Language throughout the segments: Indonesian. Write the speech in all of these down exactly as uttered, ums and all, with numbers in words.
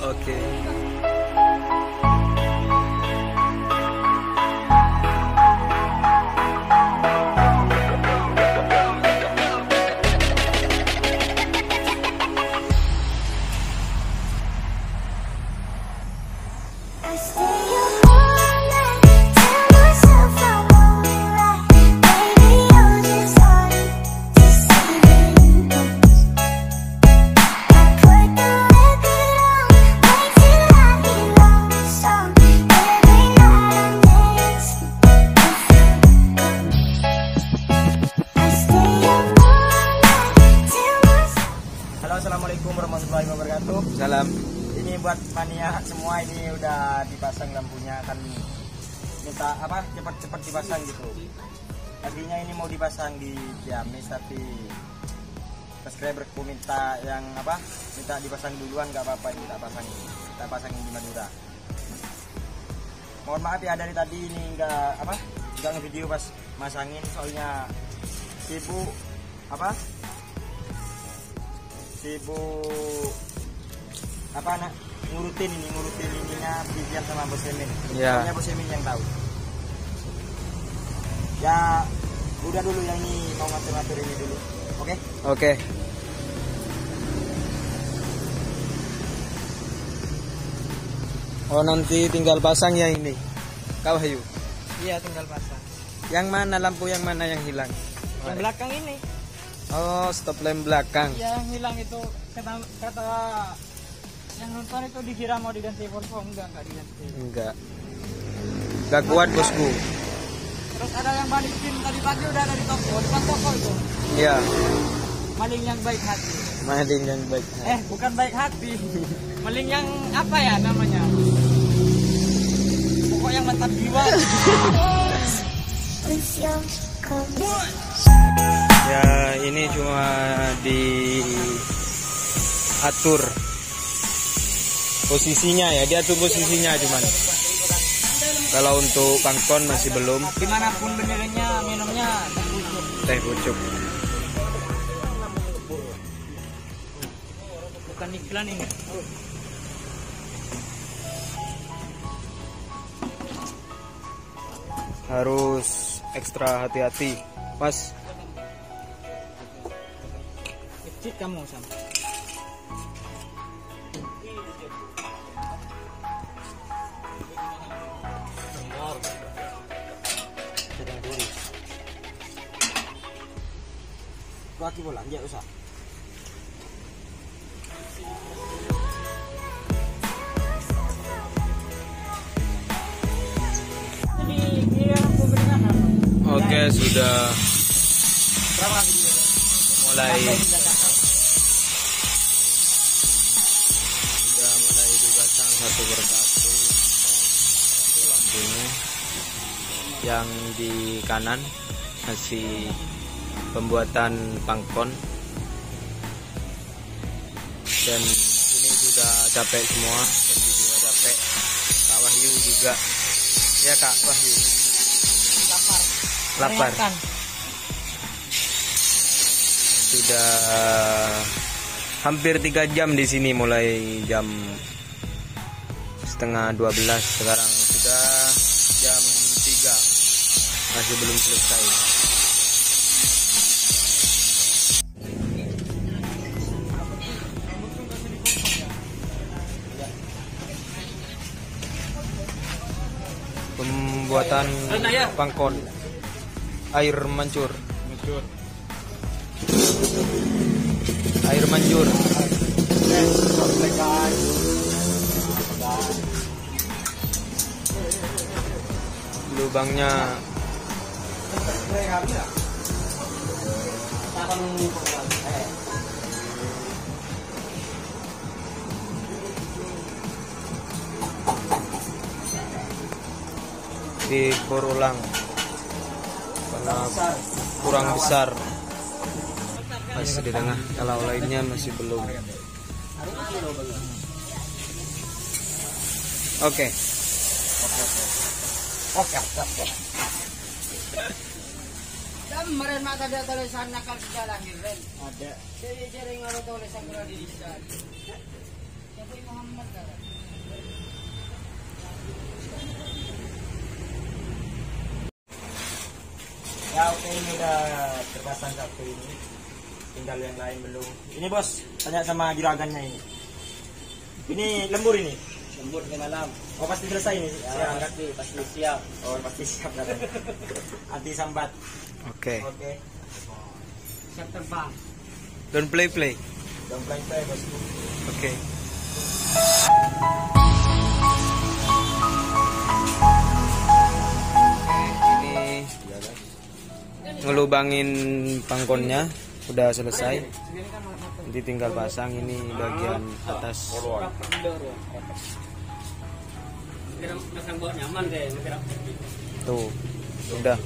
Oke. Assalamualaikum warahmatullahi wabarakatuh. Salam. Ini buat mania semua, ini udah dipasang lampunya, kan minta apa cepat-cepat dipasang gitu. Tadinya ini mau dipasang di Ciamis, tapi subscriberku minta yang apa minta dipasang duluan, nggak apa-apa, ini kita pasang kita pasangin di Madura. Mohon maaf ya dari tadi ini nggak apa nggak ngevideo pas masangin, soalnya sibuk apa sibuk apa nak ngurutin ini ngurutin ininya bijian sama Bos Emin. Ya. Soalnya Bos Emin yang tahu. Ya udah dulu yang ini mau ngatur-ngatur ini dulu. Oke? Okay? Oke. Okay. Oh, nanti tinggal pasang ya ini. Kau Hayu. Iya, tinggal pasang. Yang mana lampu yang mana yang hilang? Yang belakang ini. Oh, stop lamp belakang. Ya, yang hilang itu kata, kata yang nonton itu dikira mau diganti Volvo, enggak enggak diganti. Enggak. Enggak kuat bosku. Terus ada yang balikin tadi pagi udah ada di toko, depan toko itu. Iya. Maling yang baik hati. Maling yang baik. Eh, bukan baik hati. Maling yang apa ya namanya? Pokok yang mantap jiwa. Ya, ini cuma diatur posisinya ya, diatur posisinya cuman. Kalau untuk pangkon masih belum. Dimanapun benernya minumnya teh pucuk. Teh pucuk. Bukan iklan ini. Harus ekstra hati-hati. Pas. Kecil kamu sama. Kaki bola, ya usah. Oke, sudah mulai sudah mulai dipasang satu persatu lampunya. Yang di kanan masih pembuatan pangkon, dan ini sudah capek semua, dan juga capek Kak Wahyu juga ya. Kak Wahyu Lapar. lapar. Bayangkan. Sudah hampir tiga jam di sini, mulai jam setengah dua belas, sekarang sudah jam tiga, masih belum selesai. Pembuatan pangkon air mancur. Air mancur. Lubangnya dibor ulang karena kurang besar, masih di tengah, kalau lainnya masih belum. Oke. Oke, oke. Kemarin mata ada tulisan nakal sejalan Ren. Ada. Jadi jaring ada tulisan kena dirisan. Ya oke, ini udah terpasang satu ini, tinggal yang lain belum. Ini bos, tanya sama juragannya ini. Ini lembur ini. Lembur ke malam. Oh pasti selesai ini. Ya, pasti, pasti siap. Oh pasti siap katanya. Anti sambat. Oke. Oke. Siap terbang. Don't play play. Don't play play bosku. Oke. Ini ngelubangin pangkonnya udah selesai. Nanti tinggal pasang ini bagian atas. Pasang buat nyaman deh. Tuh, udah.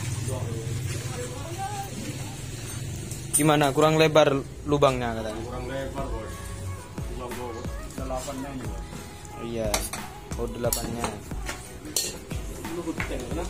Gimana? Kurang lebar lubangnya katanya? Kurang lebar bos. Lubang bos. Delapannya ini bos. Iya. Oh delapannya. Lu kutek mana?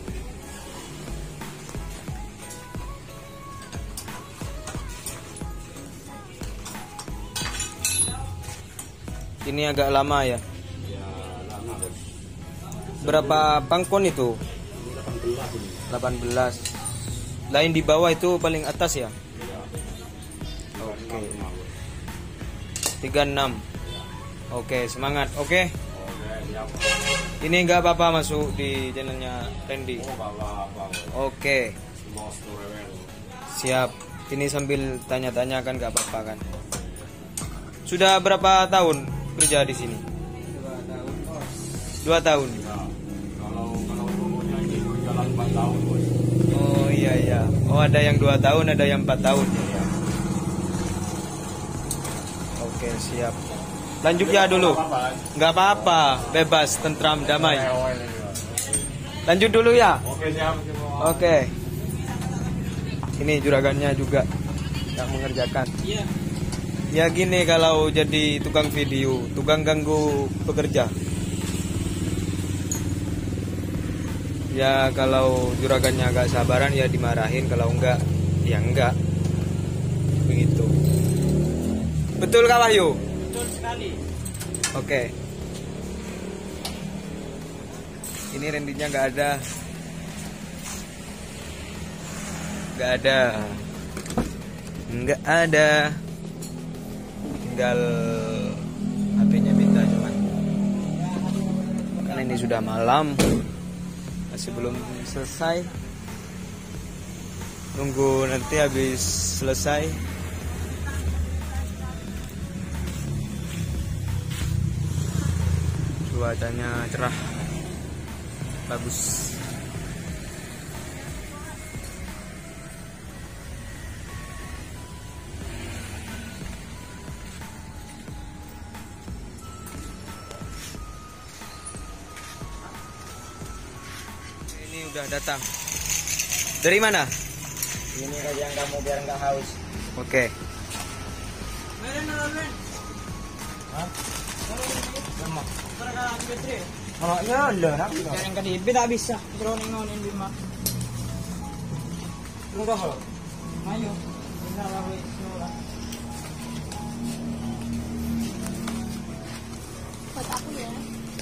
Ini agak lama ya. Ya lama bos. Berapa pangkon itu? Ini delapan belas ini. delapan belas. Lain di bawah itu paling atas ya? Ya. Oke. Lama, bos. tiga puluh enam. Oke, semangat. Oke. Oke, siap. Ini enggak apa-apa masuk di channelnya Randy. Oh bawa apa bos. Oke, Bos tuh rewel. siap. Ini sambil tanya-tanya kan enggak apa-apa kan. Sudah berapa tahun kerja di sini? Dua tahun bos. Dua tahun. Ya. Kalau kalau umurnya ini berjalan empat tahun bos. Oh iya iya. Oh ada yang dua tahun, ada yang empat tahun. Ya. Oke siap. Lanjut ya dulu. Apa-apa, kan? Nggak apa-apa, bebas, tentram, damai. Rewel ini, bos. Lanjut dulu ya. Oke siap semua. Oke. Ini juragannya juga yang mengerjakan. Iya. Ya gini kalau jadi tukang video, tukang ganggu pekerja. Ya kalau juragannya agak sabaran ya dimarahin, kalau enggak ya enggak. Begitu. Betul Kak Wahyu? Betul sekali. Oke. Ini rendinya nggak ada. Nggak ada. Nggak ada. Tinggal H P-nya minta cuman. Karena ini sudah malam. Masih belum selesai. Tunggu nanti habis selesai. Cuacanya cerah, bagus. Ini udah datang. Dari mana? Ini kerjaan kamu biar nggak haus. Oke. Meron na rin. Hah? Lama. Para ka betri. Oh ya lah, nak kita. Jangan ka di bida bisa. Pero ningon in bima. Tunggu apa? Mayo. Ina lawi sura. Buat aku ya.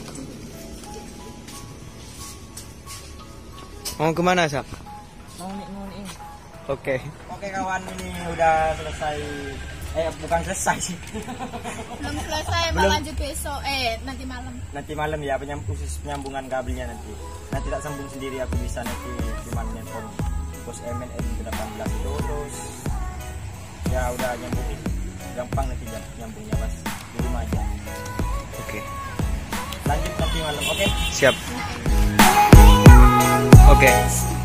Mau kemana Sap? Mau ni ngon in. Oke. Oke kawan, ini udah selesai. Eh bukan selesai sih. Belum selesai, mau Belum. lanjut besok. Eh, nanti malam. Nanti malam ya penyam, khusus penyambungan kabelnya nanti. Nanti tak sambung sendiri, aku bisa nanti cuman nelfon bos M N N delapan belas itu terus. Ya udah nyambungin. Gampang nanti jam- nyambungnya pas di rumah aja. Oke. Lanjut nanti malam, oke? Siap. Oke.